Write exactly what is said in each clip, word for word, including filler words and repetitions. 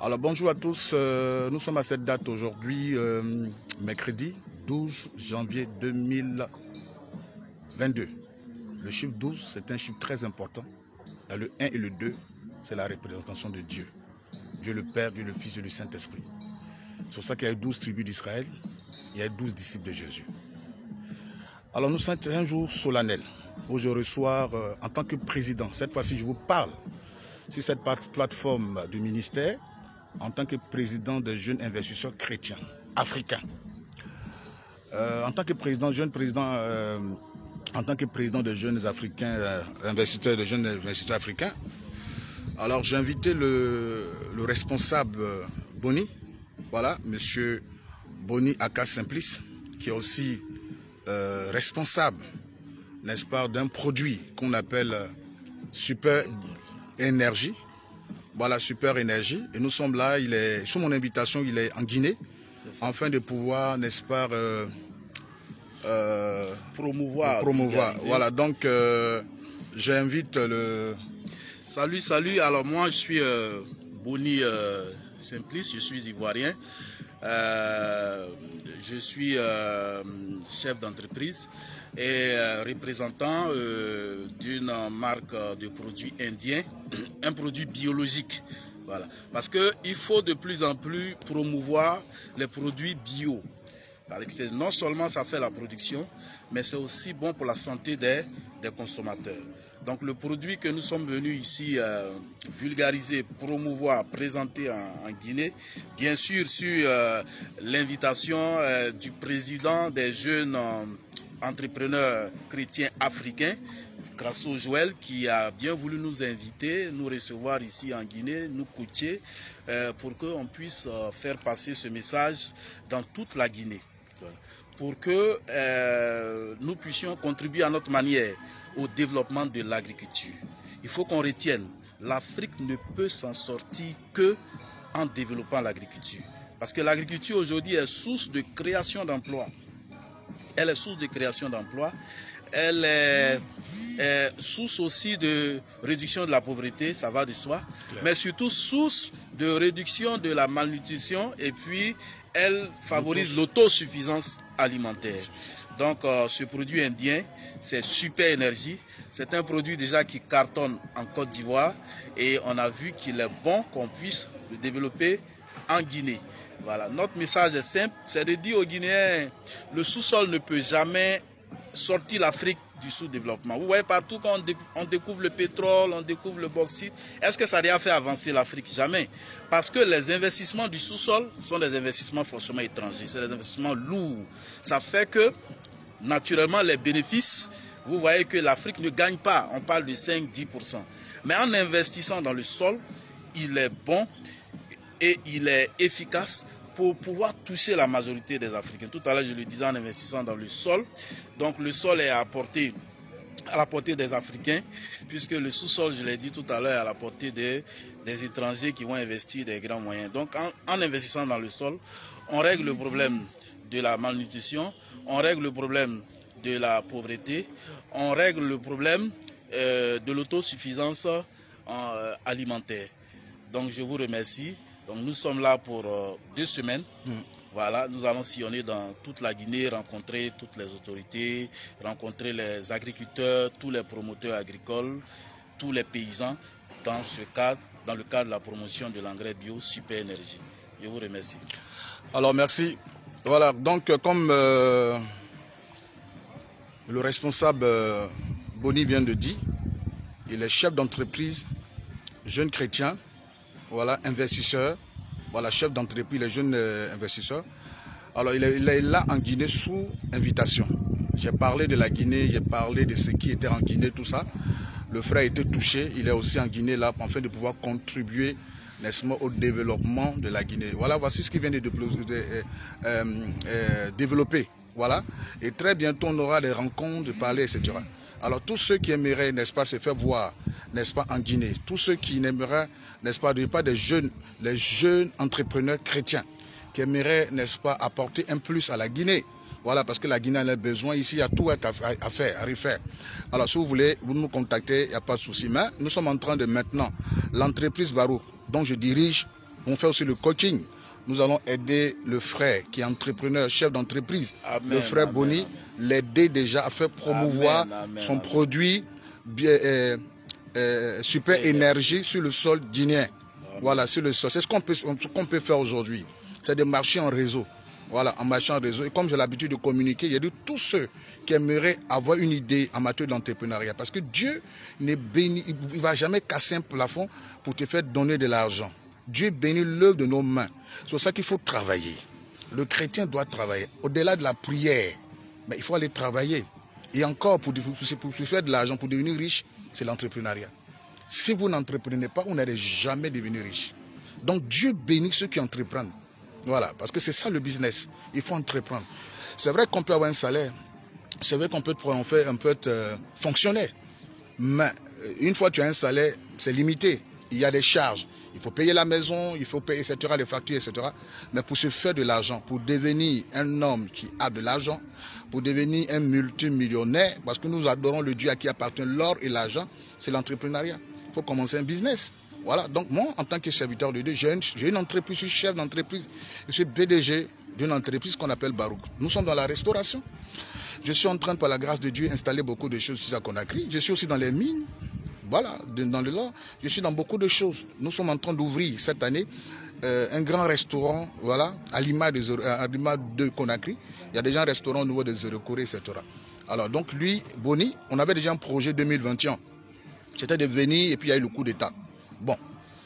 Alors bonjour à tous, euh, nous sommes à cette date aujourd'hui, euh, mercredi douze janvier deux mille vingt-deux. Le chiffre douze, c'est un chiffre très important. Dans le un et le deux, c'est la représentation de Dieu. Dieu le Père, Dieu le Fils, Dieu le Saint-Esprit. C'est pour ça qu'il y a douze tribus d'Israël, il y a douze disciples de Jésus. Alors nous sommes un jour solennel où je reçois euh, en tant que président, cette fois-ci je vous parle sur cette plateforme du ministère, en tant que président des jeunes investisseurs chrétiens africains. Euh, en tant que président, jeune président, euh, en tant que président des jeunes africains, euh, investisseurs, des jeunes investisseurs africains, alors j'ai invité le, le responsable euh, Boni, voilà, monsieur Boni Aka Simplice, qui est aussi euh, responsable, n'est-ce pas, d'un produit qu'on appelle euh, Super Énergie. Voilà, Super Énergie. Et nous sommes là, il est, sous mon invitation, il est en Guinée, afin de pouvoir, n'est-ce pas, euh, euh, promouvoir. promouvoir. Voilà, donc euh, j'invite le... Salut, salut. Alors moi, je suis euh, Boni euh, Simplice, je suis ivoirien. Euh, je suis euh, chef d'entreprise et euh, représentant euh, d'une marque de produits indiens, un produit biologique. Voilà. Parce qu'il faut de plus en plus promouvoir les produits bio. Non seulement ça fait la production, mais c'est aussi bon pour la santé des, des consommateurs. Donc le produit que nous sommes venus ici euh, vulgariser, promouvoir, présenter en, en Guinée, bien sûr sur euh, l'invitation euh, du président des jeunes euh, entrepreneurs chrétiens africains, Grasso Joël, qui a bien voulu nous inviter, nous recevoir ici en Guinée, nous coacher euh, pour qu'on puisse euh, faire passer ce message dans toute la Guinée, pour que euh, nous puissions contribuer à notre manière au développement de l'agriculture. Il faut qu'on retienne, l'Afrique ne peut s'en sortir que en développant l'agriculture. Parce que l'agriculture aujourd'hui est source de création d'emplois. Elle est source de création d'emplois. Elle est, est source aussi de réduction de la pauvreté, ça va de soi. Claire. Mais surtout source de réduction de la malnutrition et puis elle favorise l'autosuffisance alimentaire. Donc euh, ce produit indien, c'est Super Énergie. C'est un produit déjà qui cartonne en Côte d'Ivoire et on a vu qu'il est bon qu'on puisse le développer en Guinée. Voilà, notre message est simple, c'est de dire aux Guinéens, le sous-sol ne peut jamais sortir l'Afrique du sous-développement. Vous voyez partout quand on découvre le pétrole, on découvre le bauxite, est-ce que ça a fait avancer l'Afrique? Jamais. Parce que les investissements du sous-sol sont des investissements forcément étrangers, c'est des investissements lourds. Ça fait que, naturellement, les bénéfices, vous voyez que l'Afrique ne gagne pas, on parle de cinq à dix pour cent. Mais en investissant dans le sol, il est bon et il est efficace pour pouvoir toucher la majorité des Africains. Tout à l'heure, je le disais, en investissant dans le sol. Donc le sol est à, portée, à la portée des Africains, puisque le sous-sol, je l'ai dit tout à l'heure, est à la portée des, des étrangers qui vont investir des grands moyens. Donc en, en investissant dans le sol, on règle le problème de la malnutrition, on règle le problème de la pauvreté, on règle le problème euh, de l'autosuffisance euh, alimentaire. Donc je vous remercie. Donc nous sommes là pour euh, deux semaines. Mmh. Voilà, nous allons sillonner dans toute la Guinée, rencontrer toutes les autorités, rencontrer les agriculteurs, tous les promoteurs agricoles, tous les paysans dans ce cadre, dans le cadre de la promotion de l'engrais bio Super Énergie. Je vous remercie. Alors merci. Voilà, donc comme euh, le responsable euh, Boni vient de dire, il est chef d'entreprise, jeune chrétien. Voilà, investisseur, voilà, chef d'entreprise, les jeunes euh, investisseurs. Alors, il est, il est là en Guinée sous invitation. J'ai parlé de la Guinée, j'ai parlé de ce qui était en Guinée, tout ça. Le frère a été touché, il est aussi en Guinée là, afin de pouvoir contribuer, n'est-ce pas, au développement de la Guinée. Voilà, voici ce qu'il vient de, de, de euh, euh, euh, développer. Voilà, et très bientôt, on aura des rencontres, de parler, et cetera. Alors, tous ceux qui aimeraient, n'est-ce pas, se faire voir, n'est-ce pas, en Guinée, tous ceux qui n'aimeraient, n'est-ce pas, pas des jeunes, les jeunes entrepreneurs chrétiens qui aimeraient, n'est-ce pas, apporter un plus à la Guinée. Voilà, parce que la Guinée en a besoin. Ici, il y a tout à faire, à refaire. Alors, si vous voulez, vous nous contactez, il n'y a pas de souci. Mais nous sommes en train de maintenant, l'entreprise Barouk, dont je dirige On fait aussi le coaching. Nous allons aider le frère qui est entrepreneur, chef d'entreprise, le frère amen, Boni, l'aider déjà à faire promouvoir amen, amen, son amen. produit bien, euh, euh, super amen. énergie sur le sol guinéen. Amen. Voilà, sur le sol. C'est ce qu'on peut, qu'on peut faire aujourd'hui. C'est de marcher en réseau. Voilà, en marchant en réseau. Et comme j'ai l'habitude de communiquer, il y a de tous ceux qui aimeraient avoir une idée en matière d'entrepreneuriat. Parce que Dieu n'est béni, il ne va jamais casser un plafond pour te faire donner de l'argent. Dieu bénit l'œuvre de nos mains. C'est pour ça qu'il faut travailler. Le chrétien doit travailler. Au-delà de la prière, mais il faut aller travailler. Et encore, pour, pour, pour faire de l'argent, pour devenir riche, c'est l'entrepreneuriat. Si vous n'entreprenez pas, vous n'allez jamais devenir riche. Donc Dieu bénit ceux qui entreprennent. Voilà, parce que c'est ça le business. Il faut entreprendre. C'est vrai qu'on peut avoir un salaire. C'est vrai qu'on peut, on fait, on peut être euh, fonctionnaire. Mais une fois que tu as un salaire, c'est limité. Il y a des charges. Il faut payer la maison, il faut payer, et cetera, les factures, et cetera. Mais pour se faire de l'argent, pour devenir un homme qui a de l'argent, pour devenir un multimillionnaire, parce que nous adorons le Dieu à qui appartient l'or et l'argent, c'est l'entrepreneuriat. Il faut commencer un business. Voilà, donc moi, en tant que serviteur de Dieu, j'ai une, j'ai une entreprise, je suis chef d'entreprise, je suis B D G d'une entreprise qu'on appelle Barouk. Nous sommes dans la restauration. Je suis en train, par la grâce de Dieu, installer beaucoup de choses ici à Conakry. Je suis aussi dans les mines. Voilà, dans le là, je suis dans beaucoup de choses. Nous sommes en train d'ouvrir cette année euh, un grand restaurant, voilà, à l'image de, de Conakry. Il y a déjà un restaurant au niveau de Zéro-Corée, et cetera. Alors, donc lui, Boni, on avait déjà un projet deux mille vingt et un. C'était de venir et puis il y a eu le coup d'État. Bon,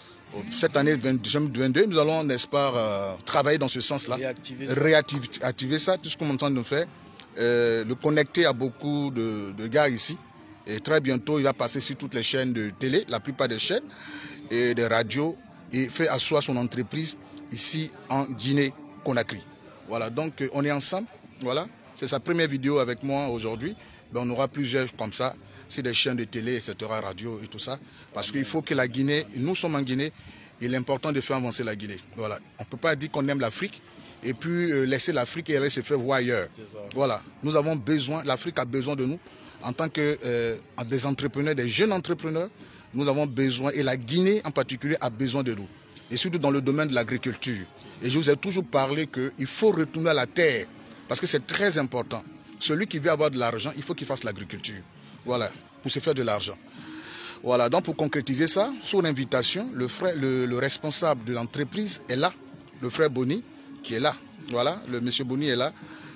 cette année deux mille vingt-deux, nous allons, n'est-ce pas, euh, travailler dans ce sens-là. Réactiver ça. Réactiver ça, tout ce qu'on est en train de faire. Euh, le connecter à beaucoup de, de gars ici. Et très bientôt, il va passer sur toutes les chaînes de télé, la plupart des chaînes et des radios, et fait asseoir son entreprise ici en Guinée-Conakry. Voilà, donc on est ensemble. Voilà, c'est sa première vidéo avec moi aujourd'hui. Ben, on aura plusieurs comme ça, sur des chaînes de télé, et cetera, radio et tout ça. Parce qu'il faut que la Guinée, nous sommes en Guinée, il est important de faire avancer la Guinée. Voilà, on ne peut pas dire qu'on aime l'Afrique et puis euh, laisser l'Afrique et aller se faire voir ailleurs. Voilà, nous avons besoin, l'Afrique a besoin de nous. En tant que euh, des entrepreneurs, des jeunes entrepreneurs, nous avons besoin, et la Guinée en particulier a besoin de nous. Et surtout dans le domaine de l'agriculture. Et je vous ai toujours parlé qu'il faut retourner à la terre, parce que c'est très important. Celui qui veut avoir de l'argent, il faut qu'il fasse l'agriculture. Voilà, pour se faire de l'argent. Voilà, donc pour concrétiser ça, sur l'invitation, le, frère, le, le responsable de l'entreprise est là, le frère Boni, qui est là. Voilà, le monsieur Boni est là.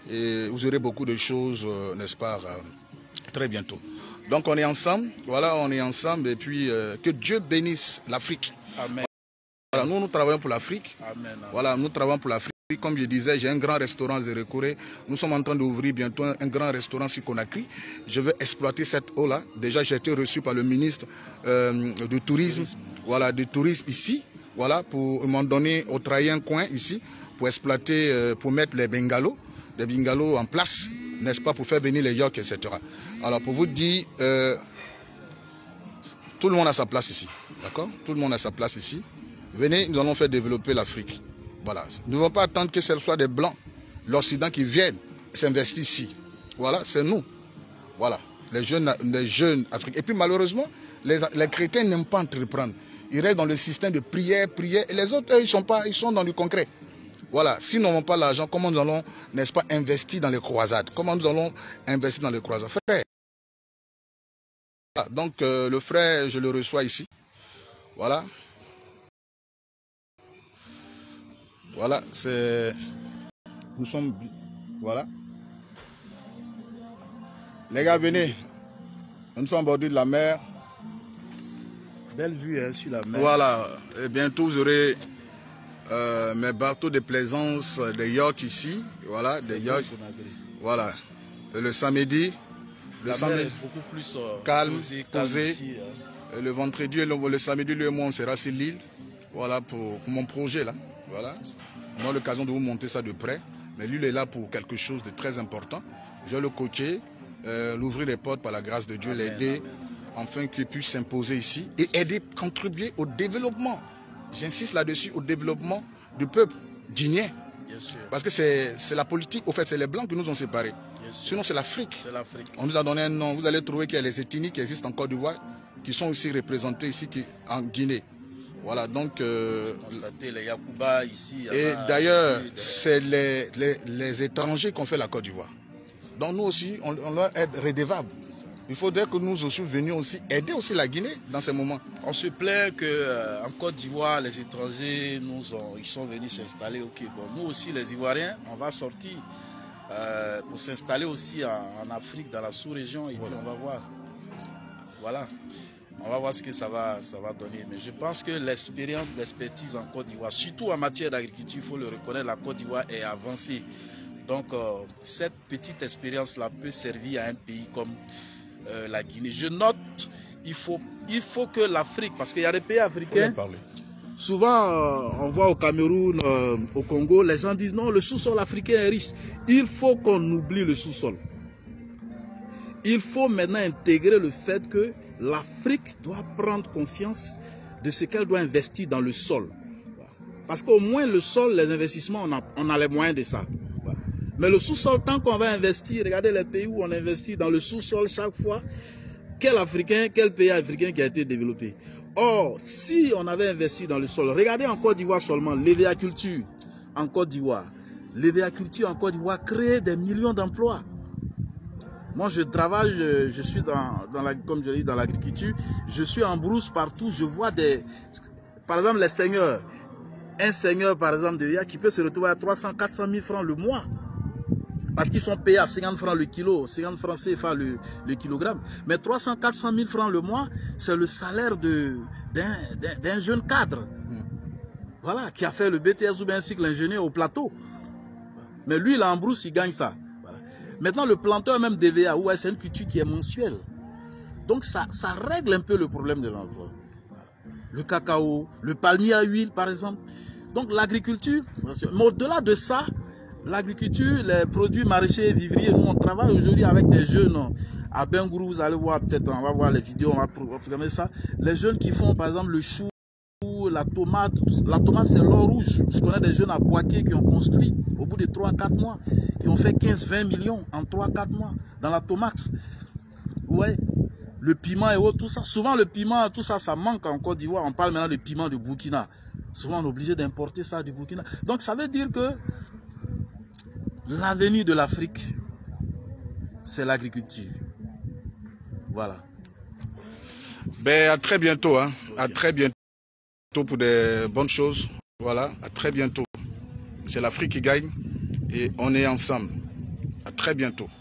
Et vous aurez beaucoup de choses, euh, n'est-ce pas, euh, très bientôt. Donc on est ensemble, voilà, on est ensemble et puis euh, que Dieu bénisse l'Afrique. Amen. Voilà, nous nous travaillons pour l'Afrique. Amen. Voilà, nous travaillons pour l'Afrique. Comme je disais, j'ai un grand restaurant à Zéro-Corée. Nous sommes en train d'ouvrir bientôt un, un grand restaurant sur Conakry. Je vais exploiter cette eau-là. Déjà, j'ai été reçu par le ministre euh, du tourisme, tourisme. Voilà, du tourisme ici. Voilà, pour m'en donner au travail un coin ici pour exploiter, euh, pour mettre les bungalows, les bungalows en place, n'est-ce pas, pour faire venir les yachts, et cetera. Alors, pour vous dire, euh, tout le monde a sa place ici, d'accord? Tout le monde a sa place ici. Venez, nous allons faire développer l'Afrique. Voilà. Nous ne devons pas attendre que ce soit des Blancs, l'Occident qui viennent s'investir ici. Voilà, c'est nous. Voilà, les jeunes, les jeunes africains. Et puis malheureusement, les, les chrétiens n'aiment pas entreprendre. Ils restent dans le système de prière, prière. Et les autres, eux, ils sont pas, ils sont dans du concret. Voilà, si nous n'avons pas l'argent, comment nous allons, n'est-ce pas, investir dans les croisades? Comment nous allons investir dans les croisades? Frère. Voilà, donc euh, le frère, je le reçois ici. Voilà. Voilà, c'est... Nous sommes... Voilà. Les gars, venez. Nous sommes au bord de la mer. Belle vue hein, sur la mer. Voilà. Et bientôt, vous aurez euh, mes bateaux de plaisance, des yachts ici. Voilà, des yachts. Voilà. Et le samedi... Le la samedi, mer est beaucoup plus euh, calme, posé. posé. Ici, hein. Le vendredi, le, le samedi, lui et moi, on sera sur l'île. Voilà, pour, pour mon projet, là. Voilà. On a l'occasion de vous montrer ça de près. Mais lui, il est là pour quelque chose de très important. Je vais le coacher, euh, l'ouvrir les portes par la grâce de Dieu, l'aider, afin qu'il puisse s'imposer ici et aider, contribuer au développement. J'insiste là-dessus, au développement du peuple guinéen. Parce que c'est la politique, au fait, c'est les Blancs qui nous ont séparés. Sinon, c'est l'Afrique. On nous a donné un nom. Vous allez trouver qu'il y a les ethnies qui existent en Côte d'Ivoire, qui sont aussi représentées ici en Guinée. Voilà, donc... Euh, constater les Yacouba ici. Et d'ailleurs, c'est les, les, les étrangers qui ont fait la Côte d'Ivoire. Donc nous aussi, on, on leur aide redevable. Il faudrait que nous aussi venions aussi aider aussi la Guinée dans ces moments. On se plaint qu'en euh, Côte d'Ivoire, les étrangers nous ont, ils sont venus s'installer. Ok, bon, nous aussi les Ivoiriens, on va sortir euh, pour s'installer aussi en, en Afrique, dans la sous-région, et voilà. Puis on va voir. Voilà. On va voir ce que ça va, ça va donner. Mais je pense que l'expérience, l'expertise en Côte d'Ivoire, surtout en matière d'agriculture, il faut le reconnaître, la Côte d'Ivoire est avancée. Donc euh, cette petite expérience-là peut servir à un pays comme euh, la Guinée. Je note, il faut, il faut que l'Afrique, parce qu'il y a des pays africains, souvent euh, on voit au Cameroun, euh, au Congo, les gens disent non, le sous-sol africain est riche. Il faut qu'on oublie le sous-sol. Il faut maintenant intégrer le fait que l'Afrique doit prendre conscience de ce qu'elle doit investir dans le sol. Parce qu'au moins le sol, les investissements, on a, on a les moyens de ça. Mais le sous-sol, tant qu'on va investir, regardez les pays où on investit dans le sous-sol chaque fois, quel Africain, quel pays africain qui a été développé. Or, si on avait investi dans le sol, regardez en Côte d'Ivoire seulement, l'hévéaculture en Côte d'Ivoire. L'hévéaculture en Côte d'Ivoire crée des millions d'emplois. Moi, je travaille, je, je suis dans, dans la, comme je l'ai dit, dans l'agriculture. Je suis en brousse partout, je vois des... Par exemple, les seigneurs. Un seigneur, par exemple, de Via qui peut se retrouver à trois cents, quatre cent mille francs le mois. Parce qu'ils sont payés à cinquante francs le kilo, cinquante francs C F A le, le kilogramme. Mais trois cents, quatre cent mille francs le mois, c'est le salaire d'un jeune cadre. Voilà, qui a fait le B T S ou bien un cycle ingénieur au plateau. Mais lui, il est en brousse, il gagne ça. Voilà. Maintenant, le planteur même D V A, ouais, c'est une culture qui est mensuelle. Donc, ça, ça règle un peu le problème de l'emploi. Le cacao, le palmier à huile, par exemple. Donc, l'agriculture, mais au-delà de ça, l'agriculture, les produits maraîchers, vivriers, nous on travaille aujourd'hui avec des jeunes à Bengourou, vous allez voir peut-être, on va voir les vidéos, on va programmer ça. Les jeunes qui font par exemple le chou, la tomate, la tomate c'est l'or rouge. Je connais des jeunes à Boaké qui ont construit au bout de trois à quatre mois, qui ont fait quinze à vingt millions en trois à quatre mois dans la tomate. Ouais. Le piment et autres, tout ça. Souvent le piment, tout ça, ça manque en Côte d'Ivoire. On parle maintenant de piment de Burkina. Souvent on est obligé d'importer ça du Burkina. Donc ça veut dire que l'avenir de l'Afrique, c'est l'agriculture. Voilà. Ben, à très bientôt. Hein. Okay. À très bientôt pour des bonnes choses. Voilà, à très bientôt. C'est l'Afrique qui gagne et on est ensemble. À très bientôt.